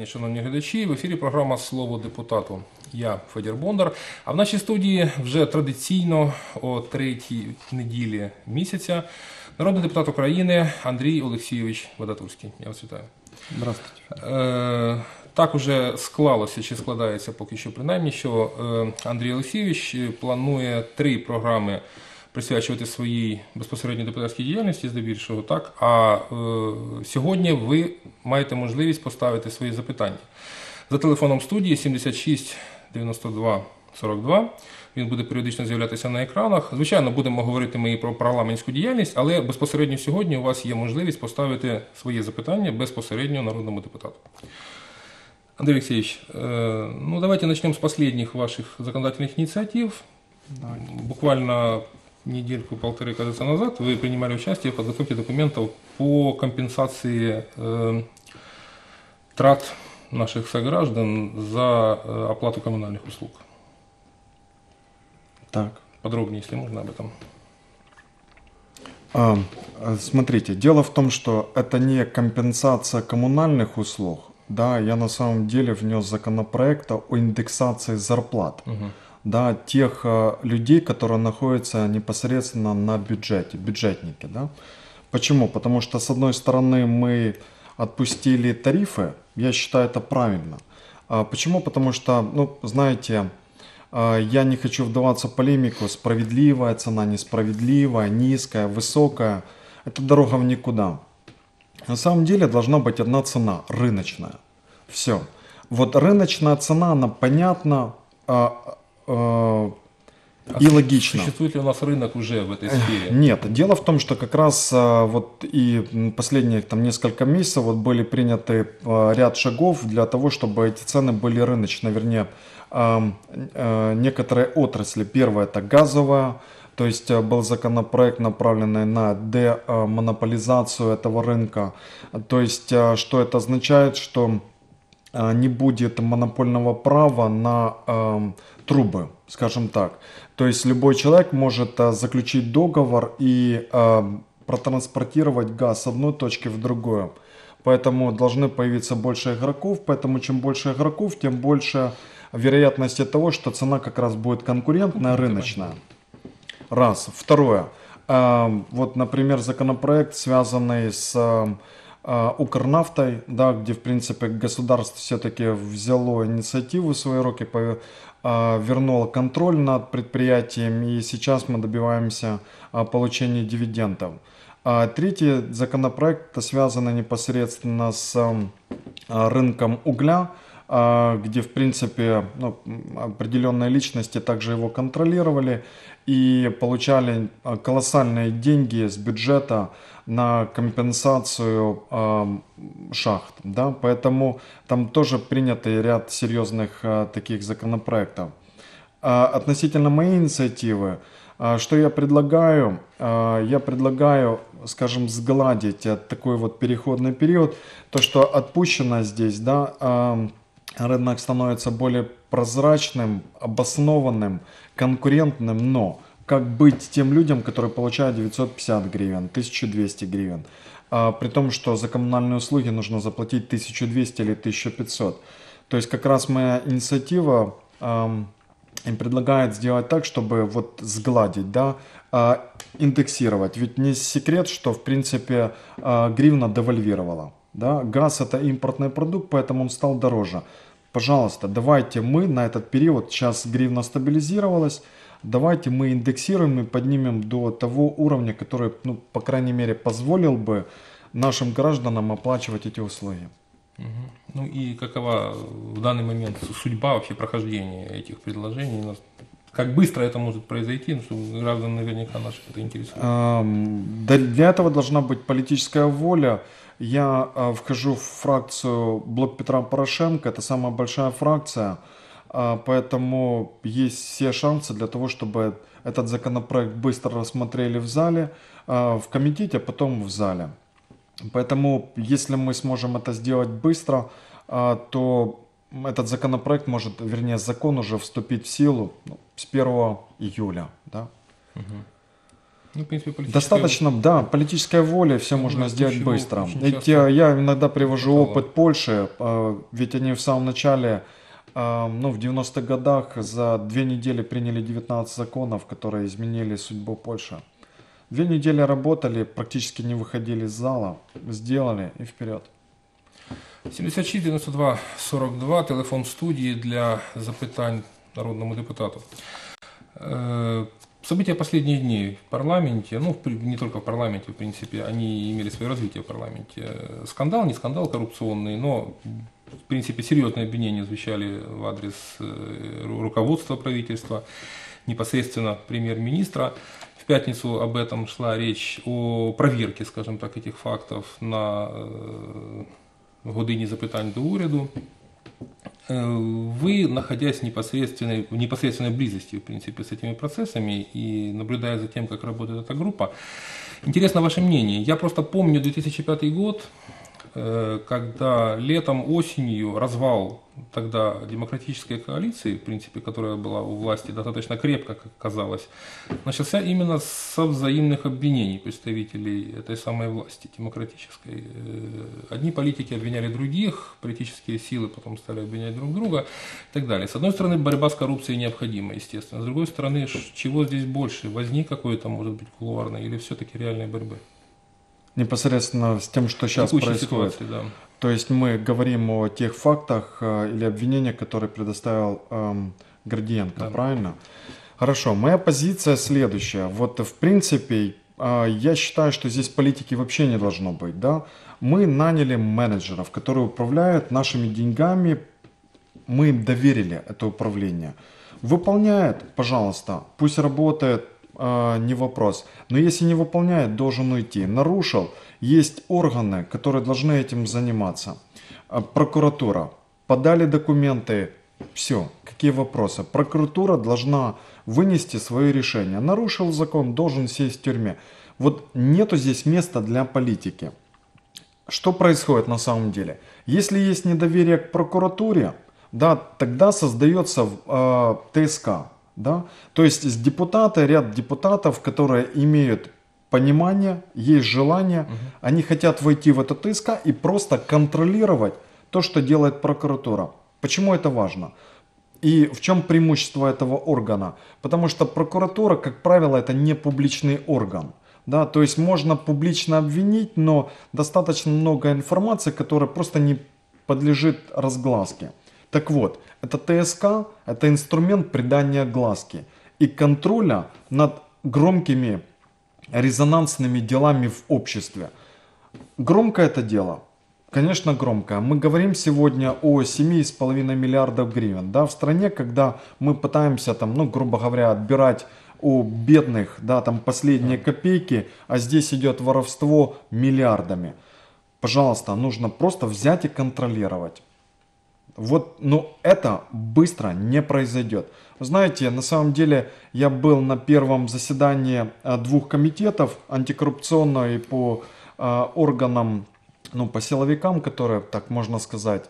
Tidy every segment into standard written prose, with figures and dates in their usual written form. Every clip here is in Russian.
день, шановні глядачі. В ефірі програма «Слово депутату». Я Федір Бондар. А в нашій студії вже традиційно о третій неділі місяця народний депутат України Андрій Олексійович Вадатурський. Я вас вітаю. Здравствуйте. Так уже склалося, чи складається поки що принаймні, що Андрій Олексійович планує 3 програми присвячувати своїй безпосередньо депутатській діяльності, здебільшого, так? А сьогодні ви маєте можливість поставити свої запитання. За телефоном студії 76 92 42. Він буде періодично з'являтися на екранах. Звичайно, будемо говорити ми і про парламентську діяльність, але безпосередньо сьогодні у вас є можливість поставити свої запитання безпосередньо народному депутату. Андрей Алексеевич, ну давайте начнем с последних ваших законодательных инициатив. Буквально недельку-полторы, кажется, назад вы принимали участие в подготовке документов по компенсации трат наших сограждан за оплату коммунальных услуг. Так. Подробнее, если можно, об этом. Смотрите, дело в том, что это не компенсация коммунальных услуг. Да, я на самом деле внес законопроект о индексации зарплат. Да, тех людей, которые находятся непосредственно на бюджете, бюджетники. Да? Почему? Потому что, с одной стороны, мы отпустили тарифы, я считаю это правильно. Почему? Потому что, ну, знаете, я не хочу вдаваться в полемику, справедливая цена, несправедливая, низкая, высокая. Это дорога в никуда. На самом деле должна быть одна цена, рыночная. Все. Вот рыночная цена, она понятна и логична. Существует ли у нас рынок уже в этой сфере? Нет. Дело в том, что как раз вот и последние там несколько месяцев вот были приняты ряд шагов для того, чтобы эти цены были рыночные. Вернее, некоторые отрасли. Первое — это газовая. То есть был законопроект, направленный на демонополизацию этого рынка. То есть что это означает? Что не будет монопольного права на трубы, скажем так. То есть любой человек может заключить договор и протранспортировать газ с одной точки в другую. Поэтому должны появиться больше игроков. Поэтому чем больше игроков, тем больше вероятности того, что цена как раз будет конкурентная, рыночная. Раз. Второе. Вот, например, законопроект, связанный с Укрнафтой, да, где, в принципе, государство все-таки взяло инициативу в свои руки, вернуло контроль над предприятием, и сейчас мы добиваемся получения дивидендов. Третий законопроект связан непосредственно с рынком угля, где, в принципе, ну, определенные личности также его контролировали и получали колоссальные деньги с бюджета на компенсацию шахт. Да? Поэтому там тоже принятый ряд серьезных таких законопроектов. Относительно моей инициативы, что я предлагаю? Я предлагаю, скажем, сгладить такой вот переходный период. То, что отпущено здесь, да, рынок становится более прозрачным, обоснованным, конкурентным, но как быть тем людям, которые получают 950 гривен, 1200 гривен, при том, что за коммунальные услуги нужно заплатить 1200 или 1500. То есть как раз моя инициатива им предлагает сделать так, чтобы вот сгладить, да, индексировать. Ведь не секрет, что в принципе гривна девальвировала. Да? Газ — это импортный продукт, поэтому он стал дороже. Пожалуйста, давайте мы на этот период, сейчас гривна стабилизировалась, давайте мы индексируем и поднимем до того уровня, который, ну, по крайней мере, позволил бы нашим гражданам оплачивать эти услуги. Ну и какова в данный момент судьба вообще прохождения этих предложений? Как быстро это может произойти, что граждан наверняка наших это интересует? Для этого должна быть политическая воля. Я вхожу в фракцию Блок Петра Порошенко, это самая большая фракция, поэтому есть все шансы для того, чтобы этот законопроект быстро рассмотрели в зале, в комитете, а потом в зале. Поэтому, если мы сможем это сделать быстро, то этот законопроект может, вернее, закон уже вступить в силу с 1 июля. Да? Ну, в принципе, Достаточно, да, политической воли, все можно сделать чего быстро. очень Ведь часто я иногда привожу хватало. опыт Польши, ведь они в самом начале, ну, в 90-х годах за 2 недели приняли 19 законов, которые изменили судьбу Польши. 2 недели работали, практически не выходили из зала, сделали и вперед. 76 92 42, телефон студії для запитань народному депутату. События последних дней в парламенте, ну, не только в парламенте, в принципе, они имели свое развитие в парламенте. Скандал, не скандал коррупционный, но, в принципе, серьезные обвинения звучали в адрес руководства правительства, непосредственно премьер-министра. В пятницу об этом шла речь, о проверке, скажем так, этих фактов на годині запитань до уряду. Вы, находясь в непосредственной близости, в принципе, с этими процессами и наблюдая за тем, как работает эта группа, интересно ваше мнение. Я просто помню 2005 год, когда летом, осенью развал тогда демократической коалиции, в принципе, которая была у власти достаточно крепко, как казалось, начался именно со взаимных обвинений представителей этой самой власти демократической. Одни политики обвиняли других, политические силы потом стали обвинять друг друга и так далее. С одной стороны, борьба с коррупцией необходима, естественно. С другой стороны, чего здесь больше? Возни какой-то, может быть, кулуарной или все-таки реальной борьбы? Непосредственно с тем, что сейчас Текущей происходит. ситуации, да. То есть мы говорим о тех фактах или обвинениях, которые предоставил Гордиенко, Да. правильно? Хорошо, моя позиция следующая. Вот в принципе, я считаю, что здесь политики вообще не должно быть, да? Мы наняли менеджеров, которые управляют нашими деньгами, мы им доверили это управление. Выполняет, пожалуйста, пусть работает, не вопрос. Но если не выполняет, должен уйти. Нарушил, есть органы, которые должны этим заниматься. Прокуратура. Подали документы, все, какие вопросы? Прокуратура должна вынести свое решение. Нарушил закон, должен сесть в тюрьме. Вот нету здесь места для политики. Что происходит на самом деле? Если есть недоверие к прокуратуре, да, тогда создается ТСК. Да? То есть ряд депутатов, которые имеют понимание, есть желание, они хотят войти в эту ТСК и просто контролировать то, что делает прокуратура. Почему это важно? И в чем преимущество этого органа? Потому что прокуратура, как правило, это не публичный орган. Да? То есть можно публично обвинить, но достаточно много информации, которая просто не подлежит разгласке. Так вот, это ТСК, это инструмент придания гласки и контроля над громкими резонансными делами в обществе. Громко это дело? Конечно, громко. Мы говорим сегодня о 7,5 миллиардов гривен. Да, в стране, когда мы пытаемся, там, ну, грубо говоря, отбирать у бедных, да, там, последние копейки, а здесь идет воровство миллиардами. Пожалуйста, нужно просто взять и контролировать. Вот, но это быстро не произойдет. Вы знаете, на самом деле я был на первом заседании двух комитетов, антикоррупционного и по органам, ну, по силовикам, которые, так можно сказать,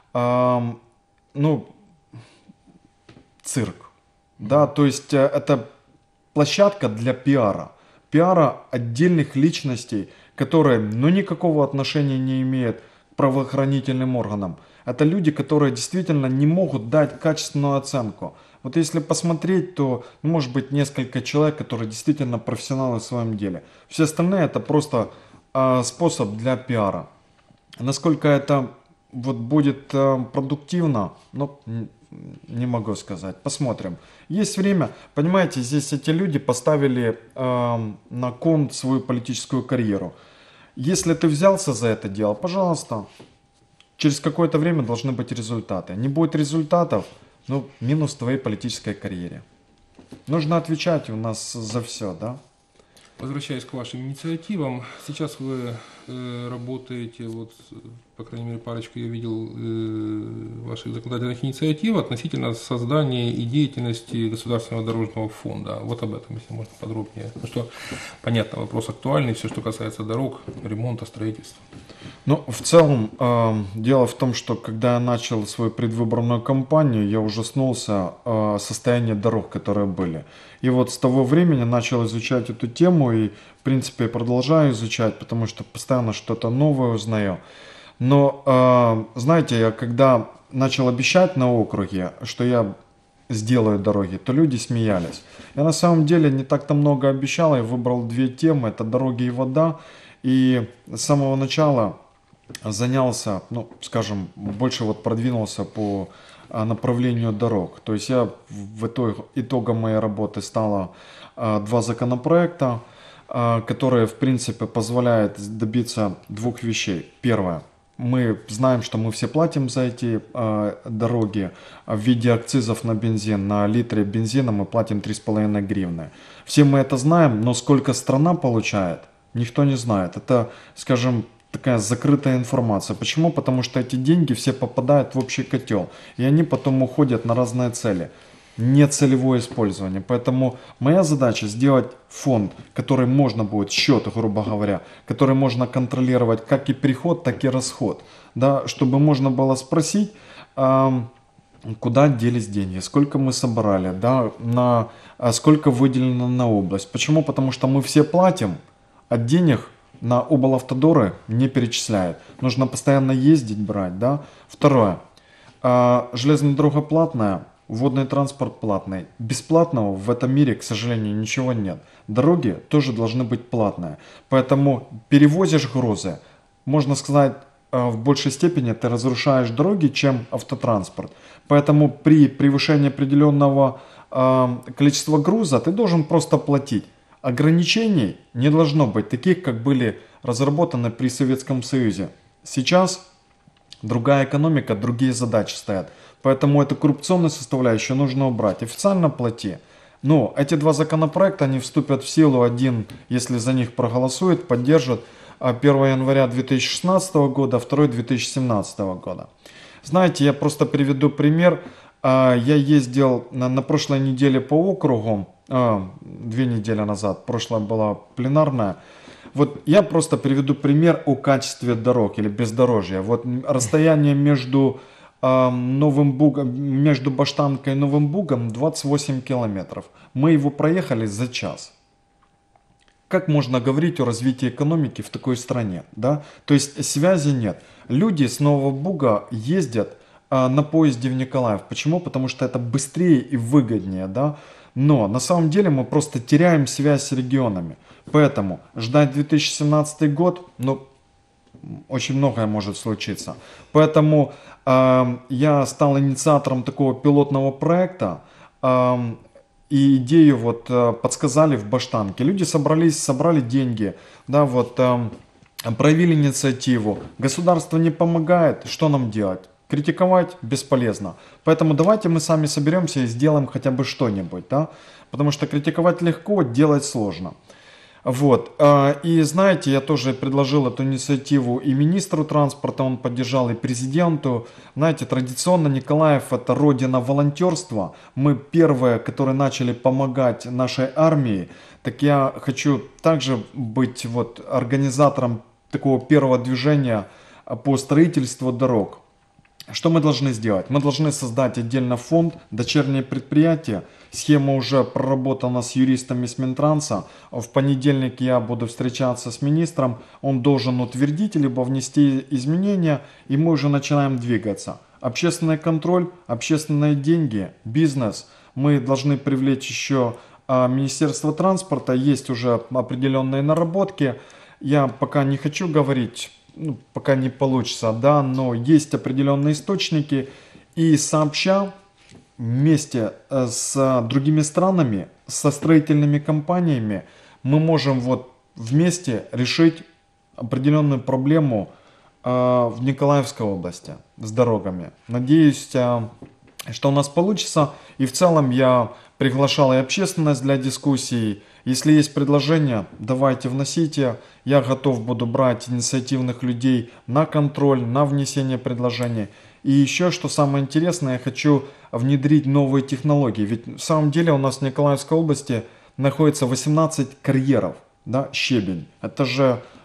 ну, цирк. Да, то есть это площадка для пиара. Пиара отдельных личностей, которые, ну, никакого отношения не имеют к правоохранительным органам. Это люди, которые действительно не могут дать качественную оценку. Вот если посмотреть, то, ну, может быть, несколько человек, которые действительно профессионалы в своем деле. Все остальные это просто способ для пиара. Насколько это вот будет продуктивно, ну, не могу сказать. Посмотрим. Есть время. Понимаете, здесь эти люди поставили на кон свою политическую карьеру. Если ты взялся за это дело, пожалуйста, через какое-то время должны быть результаты. Не будет результатов, ну, минус в твоей политической карьере. Нужно отвечать у нас за все, да? Возвращаясь к вашим инициативам, сейчас вы работаете, вот, по крайней мере, парочку я видел ваших законодательных инициатив относительно создания и деятельности Государственного дорожного фонда. Вот об этом, если можно подробнее. Потому что, понятно, вопрос актуальный, все, что касается дорог, ремонта, строительства. Ну, в целом, дело в том, что когда я начал свою предвыборную кампанию, я ужаснулся состоянию дорог, которые были. И вот с того времени начал изучать эту тему и, в принципе, продолжаю изучать, потому что постоянно что-то новое узнаю. Но, знаете, я когда начал обещать на округе, что я сделаю дороги, то люди смеялись. Я на самом деле не так-то много обещал, я выбрал две темы, это дороги и вода. И с самого начала занялся, ну, скажем, больше вот продвинулся по направлению дорог. То есть я в итогом моей работы стало два законопроекта, которые, в принципе, позволяют добиться двух вещей. Первое. Мы знаем, что мы все платим за эти дороги в виде акцизов на бензин. На литре бензина мы платим 3,5 гривны. Все мы это знаем, но сколько страна получает, никто не знает. Это, скажем, такая закрытая информация. Почему? Потому что эти деньги все попадают в общий котел. И они потом уходят на разные цели. Нецелевое использование. Поэтому моя задача сделать фонд, который можно будет, счет, грубо говоря, который можно контролировать как и приход, так и расход. Да, чтобы можно было спросить, куда делись деньги, сколько мы собрали, да, сколько выделено на область. Почему? Потому что мы все платим, а денег на облавтодоры не перечисляют. Нужно постоянно ездить, брать, да. Второе. Железная дорога платная, водный транспорт платный. Бесплатного в этом мире, к сожалению, ничего нет. Дороги тоже должны быть платные. Поэтому перевозишь грузы, можно сказать, в большей степени ты разрушаешь дороги, чем автотранспорт. Поэтому при превышении определенного количества груза ты должен просто платить. Ограничений не должно быть, таких, как были разработаны при Советском Союзе. Сейчас другая экономика, другие задачи стоят. Поэтому эту коррупционную составляющую нужно убрать. Официально плати. Но эти два законопроекта, они вступят в силу, один, если за них проголосует, поддержит 1 января 2016 года, второй 2017 года. Знаете, я просто приведу пример. Я ездил на прошлой неделе по округу, 2 недели назад, прошлая была пленарная. Вот я просто приведу пример о качестве дорог или бездорожья. Вот расстояние между Новым Бугом, между Баштанкой и Новым Бугом 28 километров. Мы его проехали за час. Как можно говорить о развитии экономики в такой стране? Да? То есть связи нет. Люди с Нового Буга ездят на поезде в Николаев. Почему? Потому что это быстрее и выгоднее. Да? Но на самом деле мы просто теряем связь с регионами. Поэтому ждать 2017 год, ну, очень многое может случиться. Поэтому я стал инициатором такого пилотного проекта. И идею вот подсказали в Баштанке. Люди собрали деньги, да, вот проявили инициативу. Государство не помогает, что нам делать? Критиковать бесполезно. Поэтому давайте мы сами соберемся и сделаем хотя бы что-нибудь, да? Потому что критиковать легко, делать сложно. Вот. И знаете, я тоже предложил эту инициативу и министру транспорта, он поддержал, и президенту. Знаете, традиционно Николаев — это родина волонтерства. Мы первые, которые начали помогать нашей армии. Так я хочу также быть вот организатором такого первого движения по строительству дорог. Что мы должны сделать? Мы должны создать отдельно фонд, дочернее предприятие. Схема уже проработана с юристами с Минтранса. В понедельник я буду встречаться с министром. Он должен утвердить либо внести изменения, и мы уже начинаем двигаться. Общественный контроль, общественные деньги, бизнес. Мы должны привлечь еще Министерство транспорта. Есть уже определенные наработки. Я пока не хочу говорить, пока не получится, да, но есть определенные источники, и сообща вместе с другими странами, со строительными компаниями, мы можем вот вместе решить определенную проблему в Николаевской области с дорогами. Надеюсь, что у нас получится, и в целом я приглашал и общественность для дискуссий. Если есть предложения, давайте вносите. Я готов буду брать инициативных людей на контроль, на внесение предложений. И еще, что самое интересное, я хочу внедрить новые технологии. Ведь в самом деле у нас в Николаевской области находится 18 карьеров, да, щебень. Это же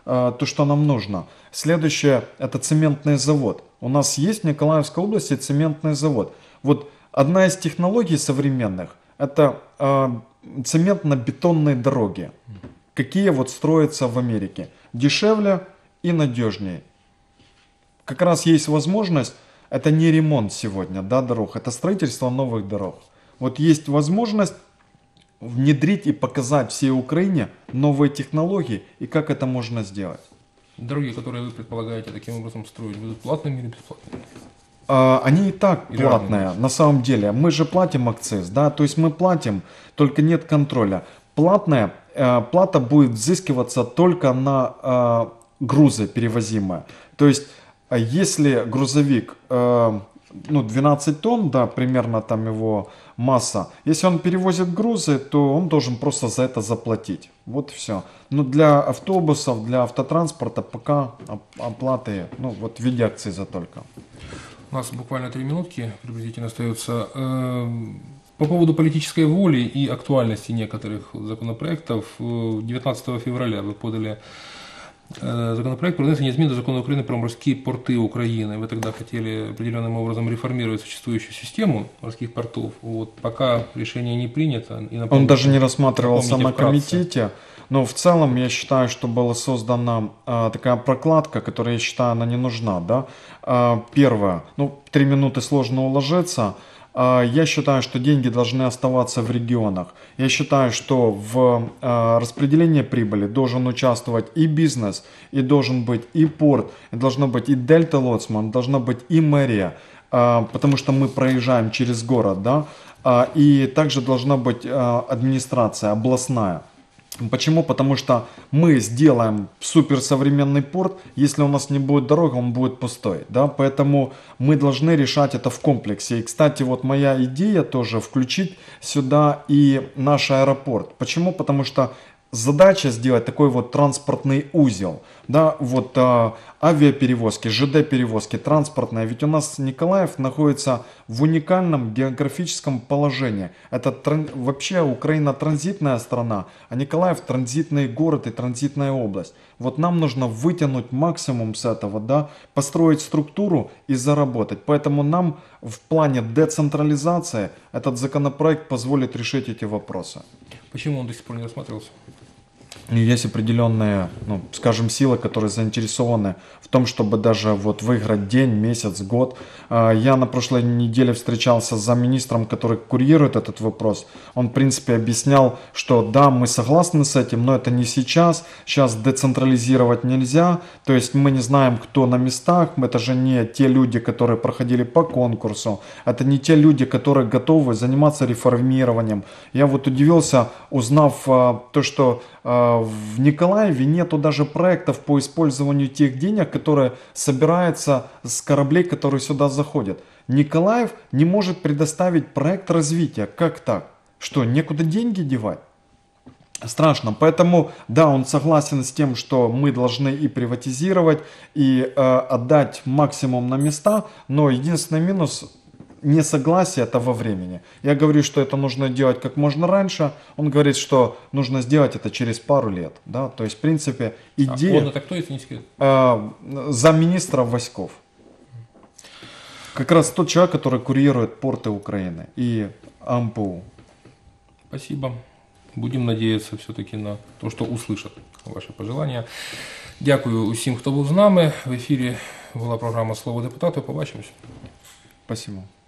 то, что нам нужно. Следующее – это цементный завод. У нас есть в Николаевской области цементный завод. Вот одна из технологий современных – это цементно-бетонные дороги. Какие вот строятся в Америке. Дешевле и надежнее. Как раз есть возможность, это не ремонт сегодня, да, дорог, это строительство новых дорог. Вот есть возможность внедрить и показать всей Украине новые технологии и как это можно сделать. Дороги, которые вы предполагаете таким образом строить, будут платными или бесплатными? Они и так Или платные, разные? на самом деле. Мы же платим акциз, да, то есть мы платим, только нет контроля. Плата будет взыскиваться только на грузы перевозимые. То есть, если грузовик, 12 тонн, да, примерно там его масса, если он перевозит грузы, то он должен просто за это заплатить. Вот и все. Но для автобусов, для автотранспорта пока оплаты, вот в виде акциза только. У нас буквально 3 минутки приблизительно остается. По поводу политической воли и актуальности некоторых законопроектов, 19 февраля вы подали законопроект про внесение измен до закона Украины про морские порты Украины. Вы тогда хотели определенным образом реформировать существующую систему морских портов. Вот пока решение не принято. И Он даже не рассматривался напомните на вкратце. комитете. Но в целом я считаю, что была создана такая прокладка, которая, я считаю, она не нужна. Да? Первое, 3 минуты сложно уложиться. Я считаю, что деньги должны оставаться в регионах. Я считаю, что в распределении прибыли должен участвовать и бизнес, и должен быть и порт, и должно быть и Дельта Лоцман, должна быть и мэрия, потому что мы проезжаем через город, да, и также должна быть администрация областная. Почему? Потому что мы сделаем суперсовременный порт, если у нас не будет дорог, он будет пустой, да, поэтому мы должны решать это в комплексе. И, кстати, вот моя идея тоже включить сюда и наш аэропорт. Почему? Потому что задача сделать такой вот транспортный узел, да, вот авиаперевозки, ЖД-перевозки, транспортные. Ведь у нас Николаев находится в уникальном географическом положении. Это вообще Украина транзитная страна, а Николаев транзитный город и транзитная область. Вот нам нужно вытянуть максимум с этого, да, построить структуру и заработать. Поэтому нам в плане децентрализации этот законопроект позволит решить эти вопросы. Почему он до сих пор не рассматривался? Есть определенные, скажем, силы, которые заинтересованы в том, чтобы даже вот выиграть день, месяц, год. Я на прошлой неделе встречался с замминистром, который курирует этот вопрос. Он, в принципе, объяснял, что да, мы согласны с этим, но это не сейчас. Сейчас децентрализировать нельзя. То есть мы не знаем, кто на местах. Это же не те люди, которые проходили по конкурсу. Это не те люди, которые готовы заниматься реформированием. Я вот удивился, узнав то, что в Николаеве нету даже проектов по использованию тех денег, которые собираются с кораблей, которые сюда заходят. Николаев не может предоставить проект развития. Как так? Что, некуда деньги девать? Страшно. Поэтому, да, он согласен с тем, что мы должны и приватизировать, и отдать максимум на места, но единственный минус – несогласие это во времени. Я говорю, что это нужно делать как можно раньше. Он говорит, что нужно сделать это через пару лет. Да? То есть, в принципе, идея... Он это кто, если не секрет? Замминистра Васьков. Как раз тот человек, который курирует порты Украины и АМПУ. Спасибо. Будем надеяться все-таки на то, что услышат ваші пожелання. Дякую усім, хто був з нами. В ефірі була програма «Слово депутату». Побачимось. Спасибо.